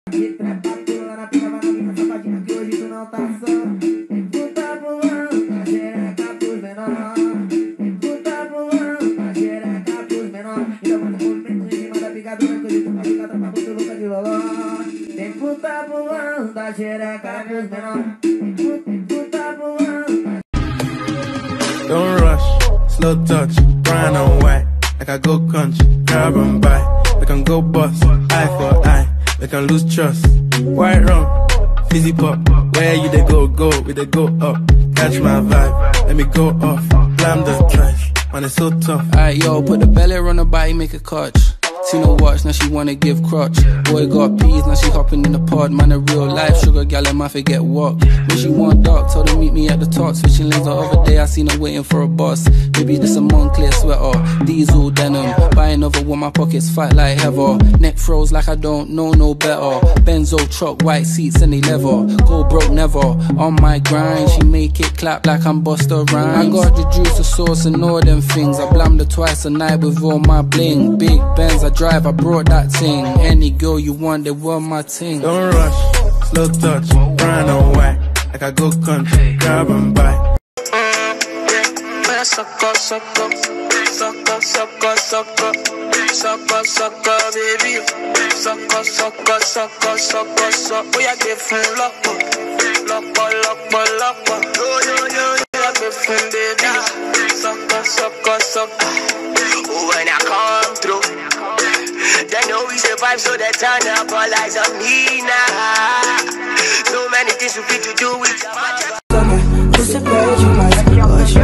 Me trepa, pula na pica, vai na minha safadinha que hoje tu não tá só. Tu tá voando, a xereca pros menor. Tu tá voando, a xereca pros menor. Então vamos movimento em cima da picadura, que hoje tu vai ficar tropa muito louca de loló. Tem puta voando, a xereca pros menor. Tu tá voando. Don't rush, slow touch, brown and white. Like I go country, grab and buy. We can go bust, eye for eye. We can lose trust. White rum, fizzy pop. Where you they go, we they go up. Catch my vibe, let me go off. Blam the trash, man it's so tough. Alright yo, put the belly on the body, make a clutch. Seen her watch, now she wanna give crutch. Boy got peas, now she hopping in the pod. Man a real life sugar gal, and my forget what. When she want dark, told her meet me at the top. Switching lanes the other day, I seen her waiting for a bus. Maybe this a Moncler sweater, diesel denim. Buy another one, my pockets fight like heather. Neck froze like I don't know no better. Benzo truck, white seats and they leather. Go broke never, on my grind. She make it clap like I'm Busta Rhymes. I got the juice, the sauce and all them things. I blammed her twice a night with all my bling. Big Benz, I drive, I brought that thing. Any girl you want, they were my thing. Don't rush, slow touch, brown and white. Like I go country, grab and buy. Sucker, sucker, sucker, sucker, sucker, sucker, sucker, baby. Sucker, sucker, sucker, sucker, sucker. We are different, locker, locker, locker, locker. Yo, yo, yo, we are different, baby. Sucker, sucker, sucker. When I come through, they know we survive, so they turn up all eyes on me now. So many things we fit to do with Você perde mais hoje.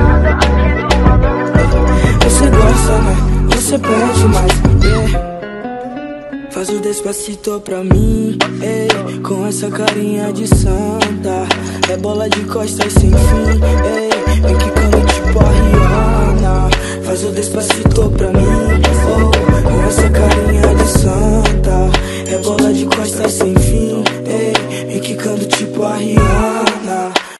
Você gosta, né? Você perde mais, yeah. Faz o despacito pra mim, ei. Com essa carinha de santa. É bola de costas sem fim, ei. Vem quicando tipo a Rihanna. Faz o despacito pra mim, oh. Com essa carinha de santa. É bola de costas sem fim, ei. Vem quicando tipo a Rihanna.